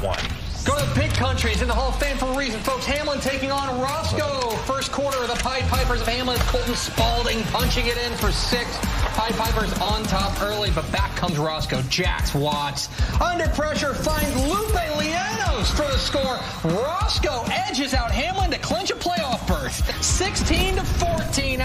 one. Go to the big countries in the Hall of Fame for a reason, folks. Hamlin taking on Roscoe. First quarter of the Pied Pipers of Hamlin. Colton Spaulding punching it in for 6. Pied Pipers on top early, but back comes Roscoe. Jax Watts under pressure finds Lupe Lianos for the score. Roscoe edges out Hamlin to clinch a playoff berth. 16-14.